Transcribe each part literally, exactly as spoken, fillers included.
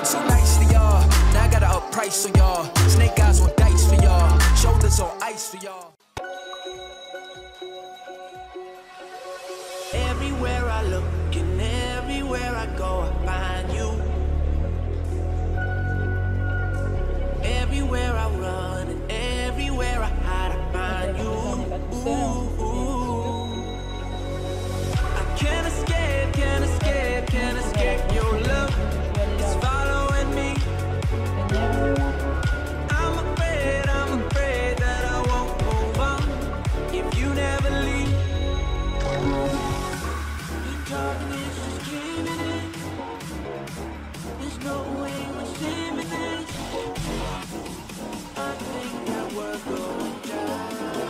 So nice to y'all. Now I gotta up price on y'all. Snake eyes on dice for y'all. Shoulders on ice for y'all. Everywhere I look and everywhere I go, I find you. Everywhere I run and everywhere I hide, I find you. Ooh, ooh. I can't escape, can't escape, can't escape your love. It's following me. I'm afraid, I'm afraid that I won't move on if you never leave. The darkness is giving in. There's no way we're saving this. I think that we're going down.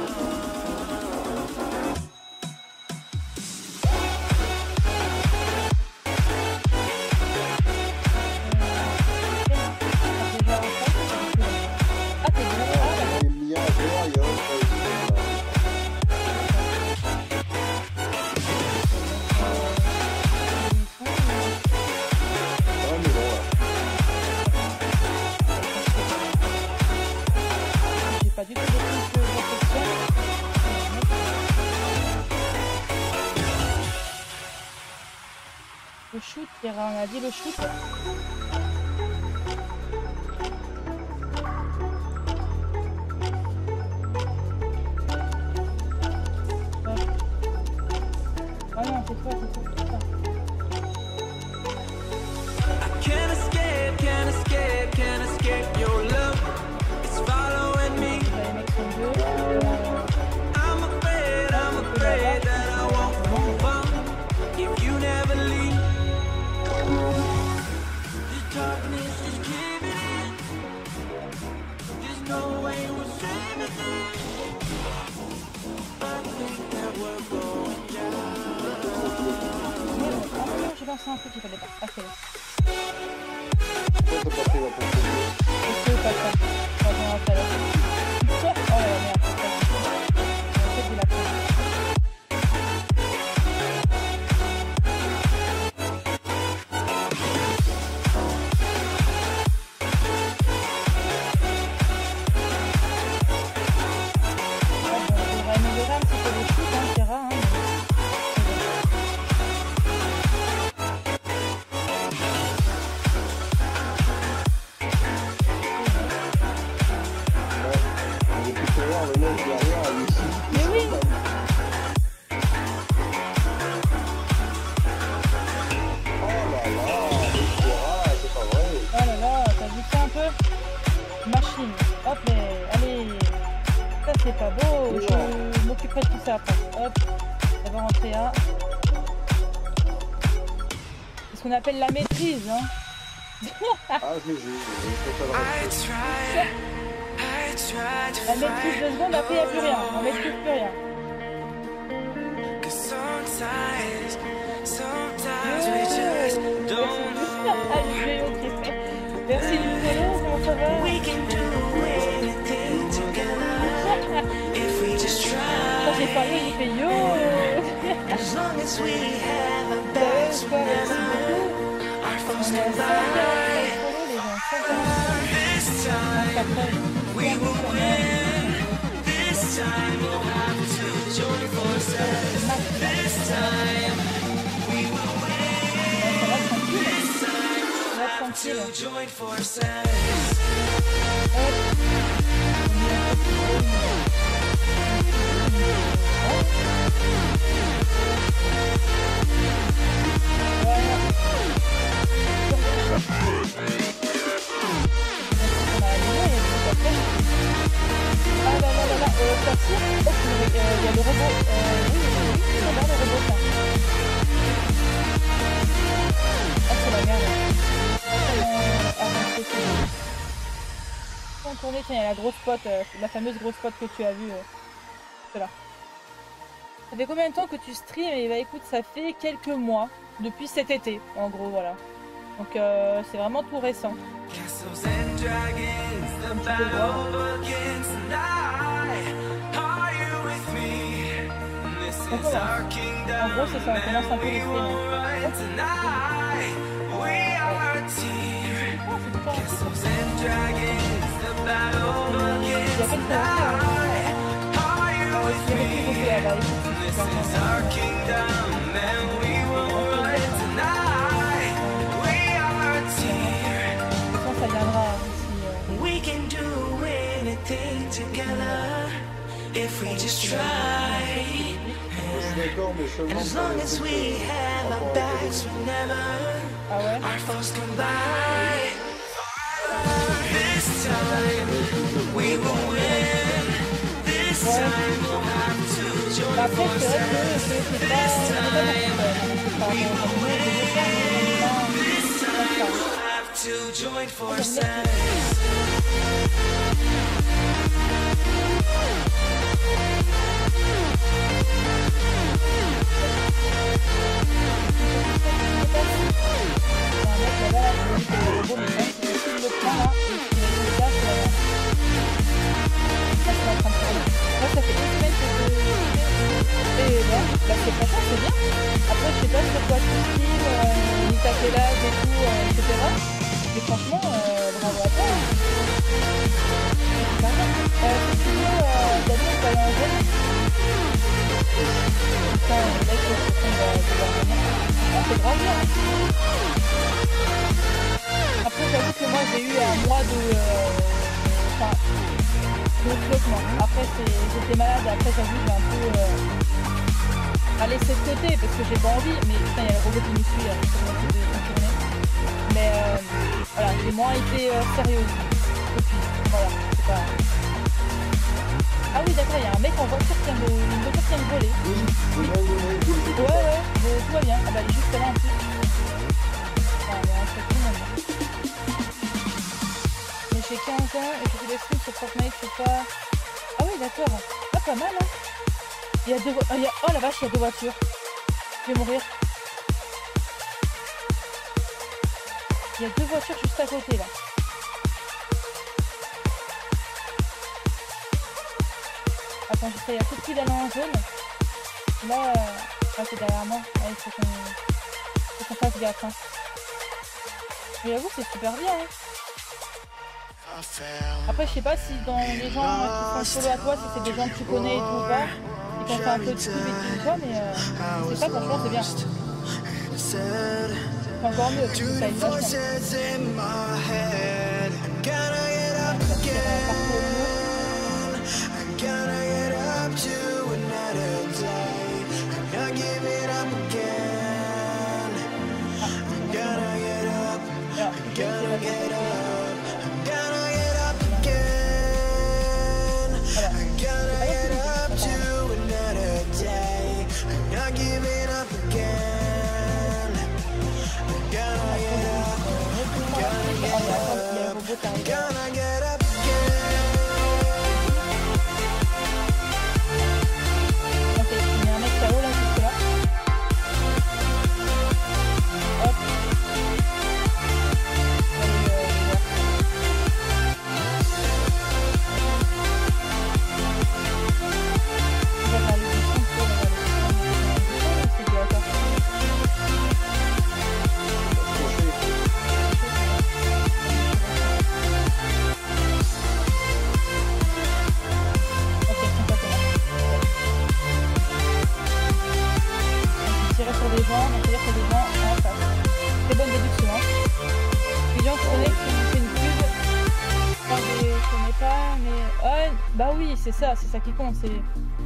Pas du tout de trucs de réflexion. Le shoot, Kira, on a dit le shoot. Ouais. Ah non, c'est toi, c'est toi, c'est toi. Can't escape, can't escape, can't escape your love. It's following me. I'm afraid, I'm afraid that I won't move on if you never leave. The darkness is giving in. There's no way we're saving this. I think that we're going down. J'ai lancé un truc qu'il fallait pas. Ah, c'est là. Pourquoi t'as pas pris la pompe? Est-ce que pas ça? On va voir tout à l'heure. Oh la merde. En fait, il a pris. On devrait améliorer un petit peu les chutes, hein, Kira, hein. Mais oui. Oh là là, t'as vu ça un peu? Machine. Hop, mais allez. Ça c'est pas beau. Je m'occuperai de tout ça après. Hop. Ça va rentrer à. C'est ce qu'on appelle la maîtrise, hein. Ah, je l'ai vu. La maîtrise de seconde, après il n'y a plus rien. On ne maîtrise plus rien. Merci Nicolas, comment ça va? Quand j'ai parlé, j'ai fait yo. We will win. This time we'll have to join forces. This time we will win. This time we'll have to join forces. Ah là là là là, euh, Saphir, oh, il y a le robot, euh, oui, oui, oui, c'est là le robot, ça. Ah, c'est la merde. Sans tourner, tiens, il y a la grosse pote, euh, la fameuse grosse pote que tu as vue, euh, celle-là. Ça fait combien de temps que tu streams? Et bah écoute, ça fait quelques mois, depuis cet été, en gros, voilà. Donc euh, c'est vraiment tout récent. Comme tu peux le voir. On commence. En gros, c'est ça, on commence un peu les streams. Oh. écoute, c'est This super is bien. our kingdom, and we will rule it tonight. We are a team. De toute façon, ça viendra aussi. euh, We can do anything together if we just try. Moi, je suis d'accord, mais seulement And as pour long les as trucs, we euh, have par our rapport à backs, whenever Ah ouais? our foes come by. This time we will win. This time we'll have to join Bah, après, c'est vrai que forces. c'est c'est pas. C'est pas beaucoup par rapport à nous, les gens, mais This on time est we'll have to join pas. forces. Bah c'est franchement c'est bien. Après je sais pas sur quoi tu stream, euh, ni t'as quel âge et tout, euh, et cetera. Mais franchement, euh, bravo à toi. Hein. C'est pas mal. Euh, si tu veux, euh, David, on peut aller en jeu. Putain, le mec, je pense qu'on va devoir venir. Ah, c'est grave bien. Après j'avoue que moi j'ai eu un mois de... euh, Enfin, de flottement. Après c'est- j'étais malade, après j'avoue j'ai un peu... Euh, à laisser de côté parce que j'ai pas envie, mais putain il y a le robot qui nous suit, là, je sais pas si de tourner. Mais euh, voilà, j'ai moins été euh, sérieuse depuis, voilà, c'est pas... Ah oui d'accord, il y a un mec en voiture qui vient de... une voiture qui vient de voler. Oui, oui, oui, oui, oui, oui. Ouais ouais, mais tout va bien, ah bah elle est juste là en plus. Enfin, il y a un truc même. Mais j'ai quinze ans et je fais des streams sur Fortnite, je sais pas... Ah oui d'accord, ah pas mal hein. Il y a deux vo- il y a... Oh la vache, il y a deux voitures. Je vais mourir. Il y a deux voitures juste à côté là. Attends, j'essaye à tout prix d'aller en zone. Là, euh... ah, c'est derrière moi. Ouais, il faut qu'on faut qu'on fasse gaffe. Hein. Mais j'avoue, c'est super bien. Hein. Après, je sais pas si dans les gens euh, qui sont solo à toi, si c'est des gens que tu connais et tout ou pas. Et qu'on fait un peu de pub et tout ou quoi, mais euh, c'est ça, franchement, c'est bien. C'est encore mieux, parce que ça aide vachement. Ça tire un parcours lourd. Alors, je vais tirer la Ok, il y a un mec K O là, juste là. Hop. Allez, euh, voir. On va faire le dessin, on va faire le dessin. C'est du hasard. Ok, complètement. On tirait sur des gens, on tire sur des gens en face. Très bonne déduction. Hein. Les gens qui connaissent qui fait une pub. Enfin, je ne connais pas, mais. Ah, bah oui, c'est ça, c'est ça qui compte. C'est.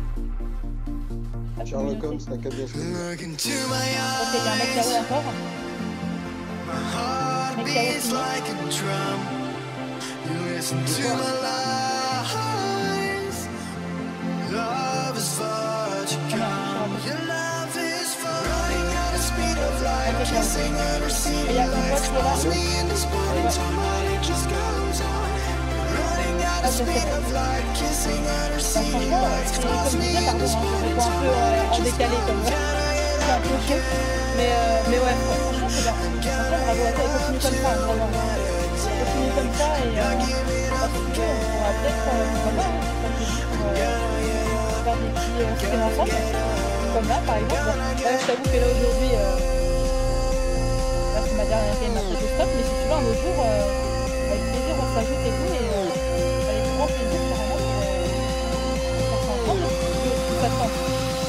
La Sherlock communauté. Holmes, t'as qu'à bien choisir. Look into my Ok, il y a un mec K O eyes. encore. My heart Mec K O beats fini. like a drum. You listen to my lies. Love is far to Ah non, come. je suis Your love is far. Running at the speed of light. Ok, Kissing and Et receiving il y a une lights. voiture là. Lost me in this morning time. It just goes on. Running at the Ah, je sais speed pas. of light. Kissing and Bah, receiving franchement, lights. c'est comme Lost je me disais, in pardon, this hein, je morning réponds un peu time. euh, en décalé comme ça. C'est un peu chaud. Mais, euh, mais ouais, franchement, c'est bien. Franchement, bravo à toi et continue comme ça, hein, vraiment. Continue comme ça et euh, bah, si tu veux, on pourra peut-être, euh, pourquoi pas, hein, comme je dis, pour, euh, faire des petits euh, streams ensemble. Comme là, par exemple. Bon, là, je t'avoue que là, aujourd'hui, euh, là, c'est ma dernière game un peu de stop, mais si tu veux, un autre jour, euh, avec plaisir, on s'ajoute et tout, et euh, avec grand plaisir, carrément, pour euh, faire ça ensemble, si tu veux, si ça te tente.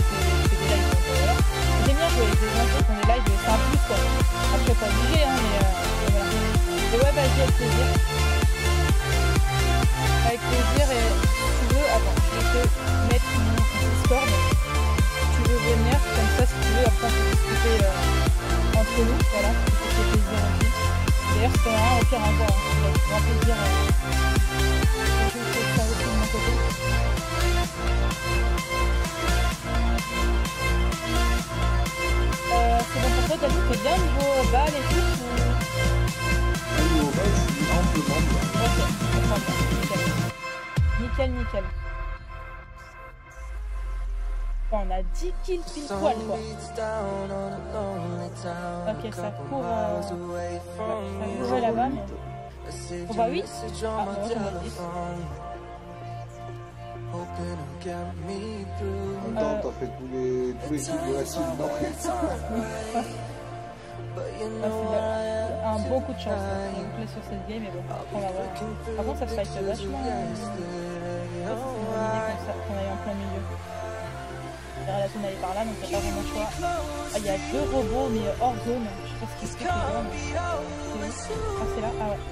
fais des lives. Donc, euh, voilà. J'aime bien jouer avec des gens qui font des lives, c'est un plus quoi. Après, pas obligé, hein, mais euh, voilà. Et ouais, vas-y, avec plaisir. Avec plaisir, et si tu veux, attends, je vais te mettre mon Discord. Si tu veux venir, comme ça, si tu veux, après on peut discuter euh, entre nous, voilà, ça fait plaisir aussi. D'ailleurs, si t'en as un, au pire, encore, hein, ça fait grand plaisir. Euh, je fais ça aussi de mon côté. Euh, c'est bon pour toi, t'as dit que t'es bien niveau balle et tout ou... Niveau balle, je suis amplement bien. Ok, on prend bien, nickel. Nickel, nickel. Bon, on a dix kills pile poil quoi. Ok, ça court. Euh... Ouais, ça courait là-bas, mais. On va huit. Ah, non, j'en ai dix. En même temps, t'as fait tous les, tous les kills de la team, non? Ah, un bon coup de chance. On est clé sur cette game, mais bon, on va voir. Par contre, ça se fight vachement. C'est une idée comme ça, qu'on aille en plein milieu. La zone elle est par là, donc il n'y a pas vraiment le choix. Ah, il y a deux robots, mais hors zone. Je sais pas ce qui se passe là. Mais... Ah, c'est là? Ah ouais.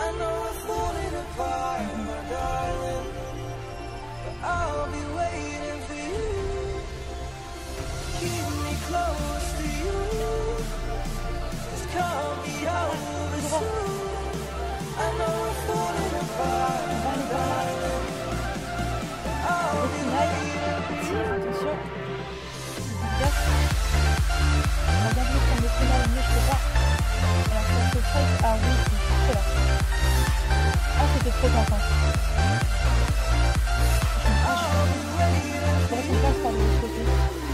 Attention. Regardez comme le final mieux, je peux pas. Alors ça se fight. Ah oui, c'est là. Ah, c'était trop intense. Ah, je faudrait qu'on passe par de l'autre côté.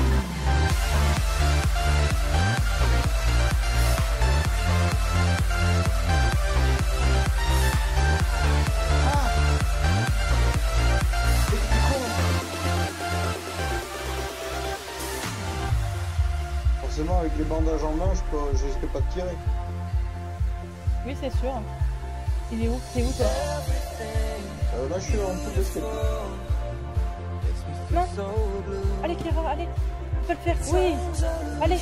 Forcément, avec les bandages en main, je peux, je risque pas de tirer. Oui, c'est sûr. Il est où? T'es où toi? Euh, là, je suis en dessous de l'escalier. Non. Allez, Kira, allez. On peut le faire. Oui. Allez.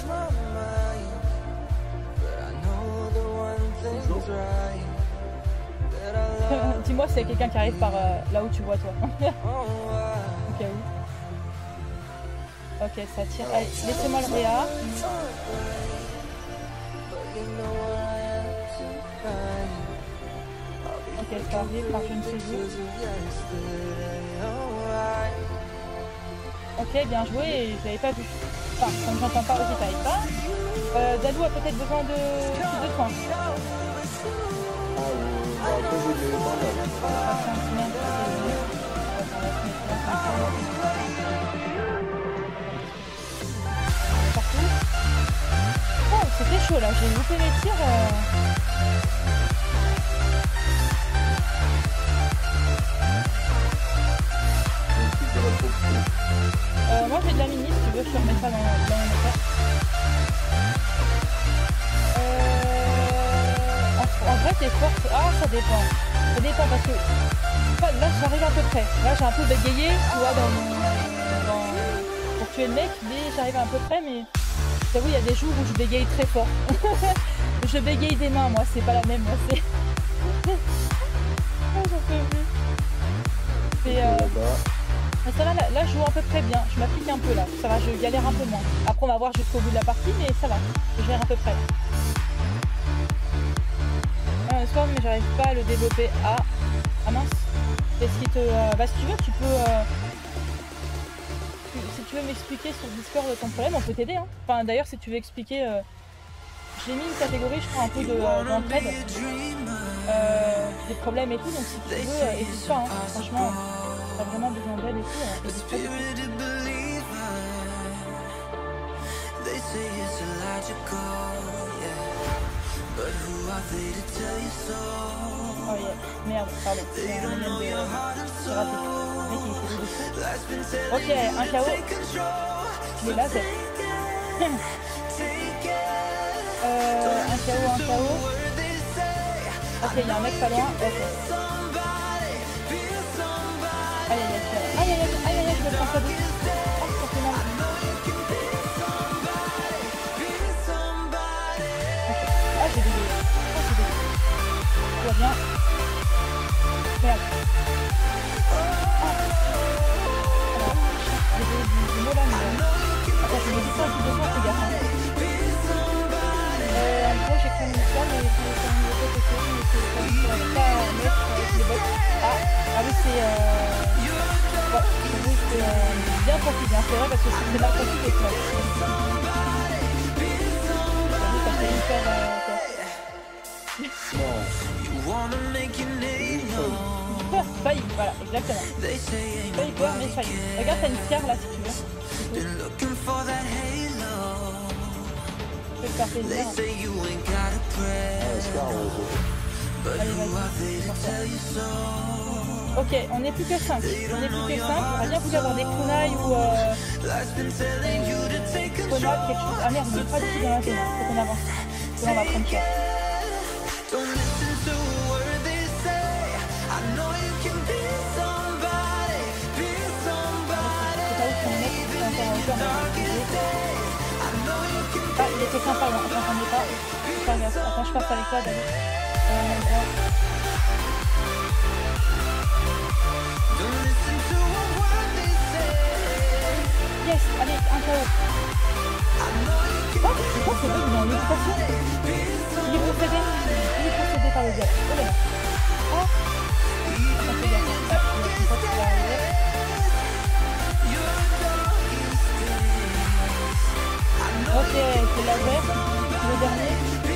Dis-moi s'il y a quelqu'un qui arrive par euh, là où tu vois toi. Au cas où. Ok, ça tire. Allez, laissez-moi le réa. Ok, ça arrive par je ne sais où. Ok, bien joué, et je l'avais pas vu. Enfin, comme j'entends pas, ok, t'arrives pas. Euh, Dadou a peut-être besoin de, de soins. Ah, euh, bah, après, j'ai des bandages. Ah, c'est un petit merde. Partout. Oh, c'était chaud là, j'ai loupé les tirs. Euh... Euh, moi j'ai de la mini, si tu veux, je te remets ça dans, dans mon état. Euh, en, en vrai, t'es forte. Ah, ça dépend. Ça dépend parce que enfin, là, j'arrive à peu près. Là, j'ai un peu bégayé, tu vois, dans mon. Dans, pour tuer le mec, mais j'arrive à peu près. Mais j'avoue, il y a des jours où je bégaye très fort. Je bégaye des mains, moi, c'est pas la même. Moi, c'est. Oh, j'en peux plus. C'est. Euh... Mais ça va, là, là je joue à peu près bien, je m'applique un peu là, ça va, je galère un peu moins. Après on va voir jusqu'au bout de la partie, mais ça va, je gère à peu près. Un soir, mais j'arrive pas à le développer. Ah, ah mince. Est-ce qu'il te... Euh, bah si tu veux, tu peux... Euh, tu, si tu veux m'expliquer sur Discord ton problème, on peut t'aider. Hein. Enfin d'ailleurs, si tu veux expliquer... Euh, j'ai mis une catégorie, je crois, un peu de, euh, d'entraide. Euh, des problèmes et tout, donc si tu veux, euh, n'hésite pas, hein. Franchement... T'as vraiment besoin d'aide et tout, hein. Et oh yeah, merde, pardon, c'est un alien de... J'ai raté. Le mec il s'est fait dessus. Ok, un K O. Il est là, c'est... euh, un K O, un K O. Ok, il y a un mec pas loin, ok. Aïe aïe aïe, aïe aïe aïe, aïe aïe, je me prends ça dessus. Oh, ça fait mal. c'est euh, bien profité, hein. C'est vrai parce que c'est mal profité quoi. Ça fait hyper euh, quoi. Failli, voilà, exactement. Failli peur, mais failli. Regarde, t'as une pierre là si tu veux. Je peux te faire plaisir. Allez, vas-y. Ok, on n'est plus que cinq. On n'est plus que cinq. J'aurais bien voulu avoir des kunai ou euh, Kona, quelque chose. Ah merde, on n'est pas du tout dans la zone. Faut qu'on avance. Là, on va prendre cher. Ah, il était sympa, non, j'entendais pas. C'est pas grave. Attends, je passe avec toi, David. Euh, yes, allez, un K O. Oh, je crois que c'est bon, il est en occupation. Il est possédé. Il est possédé par le diable. Oh là là. Oh. Ça fait gaffe. Ah, je crois qu'il va arriver. Ok, c'est la verte, le dernier.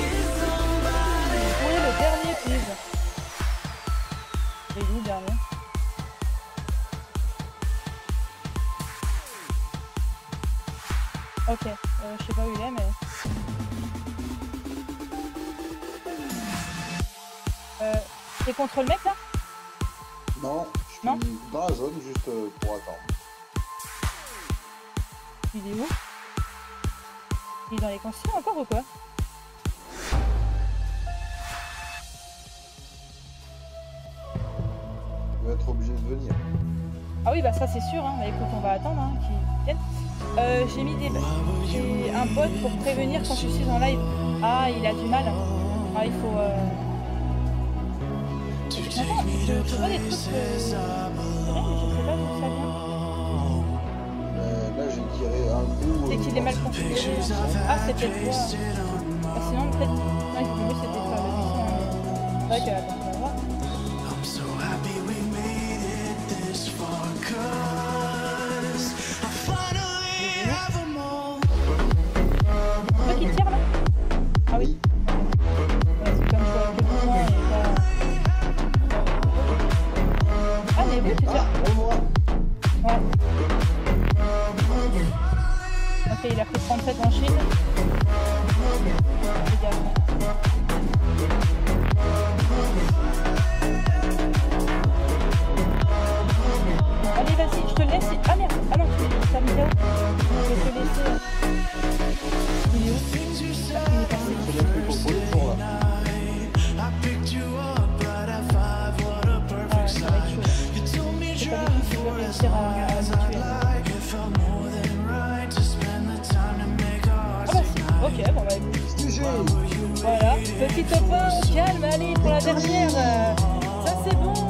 Oui, le dernier, please. C'est où le dernier? Ok, euh, je sais pas où il est, mais... Euh, t'es contre le mec, là? Non, je suis Non dans la zone, juste euh, pour attendre. Il est où? Il est dans les consignes encore ou quoi? Il va être obligé de venir. Ah oui, bah ça c'est sûr, hein. Bah écoute, on va attendre hein, qu'il vienne. Euh, j'ai mis des... j'ai un bot pour prévenir quand je suis en live. Ah, il a du mal. Ah, il faut... Euh... Attends, je, je vois des trucs... Euh... C'est vrai, mais je sais pas d'où ça vient. Euh, là, j'ai tiré un coup. C'est qu'il est mal configuré. Ah, c'est peut-être toi. Ah, sinon, peut-être... Non, il faut mieux c'était toi. C'est vrai que... Attends, on va voir. C'est toi qui tire là? Ah oui. Ouais, c'est comme ça, que pour moi et pas... Ah, mais oui, tu tires. Ah, on voit. Ouais. Ok, il a pris trente-sept en shield. Fais gaffe. Allez, vas-y, je te laisse. Ah merde, ah non, tu t'as mis là où? Je vais te laisser. Il est où? Il est passé. C'est bien plus proposition là. Ah, ça va être chaud. Je sais pas du tout si je vais réussir à, à le tuer. Ah bah si, ok, bon bah écoute. Voilà, petit top un, calme, allez, pour la dernière. Ça c'est bon.